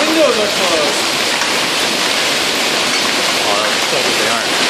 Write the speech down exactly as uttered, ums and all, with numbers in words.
windows are closed. Oh, that's so good they aren't.